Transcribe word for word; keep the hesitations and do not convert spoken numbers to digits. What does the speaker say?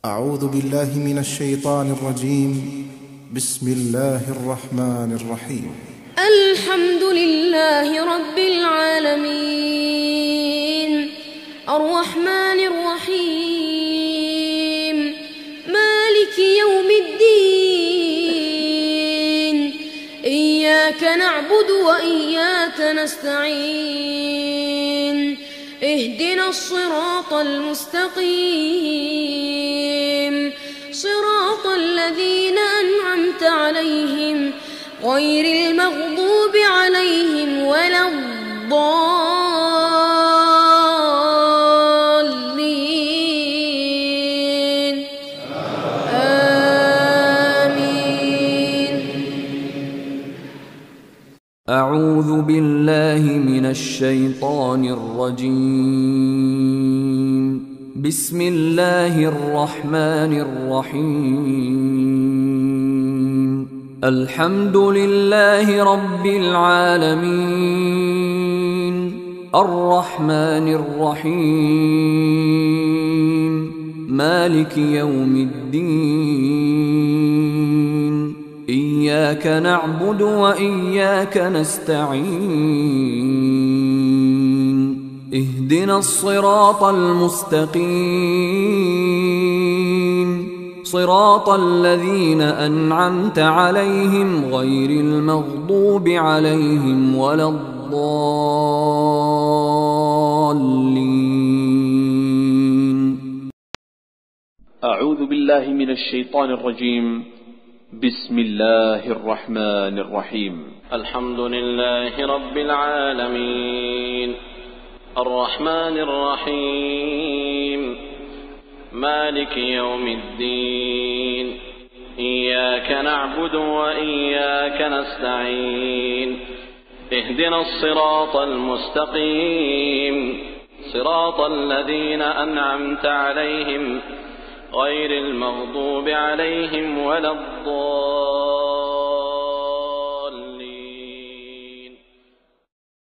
أعوذ بالله من الشيطان الرجيم. بسم الله الرحمن الرحيم. الحمد لله رب العالمين الرحمن الرحيم مالك يوم الدين إياك نعبد وإياك نستعين اهدنا الصراط المستقيم صراط الذين أنعمت عليهم غير المغضوب عليهم ولا الضالين آمين. أعوذ بالله من الشيطان الرجيم. بسم الله الرحمن الرحيم. الحمد لله رب العالمين الرحمن الرحيم مالك يوم الدين إياك نعبد وإياك نستعين اهدنا الصراط المستقيم صراط الذين أنعمت عليهم غير المغضوب عليهم ولا الضالين. أعوذ بالله من الشيطان الرجيم. بسم الله الرحمن الرحيم. الحمد لله رب العالمين الرحمن الرحيم مالك يوم الدين إياك نعبد وإياك نستعين اهدنا الصراط المستقيم صراط الذين أنعمت عليهم غير المغضوب عليهم ولا الضالين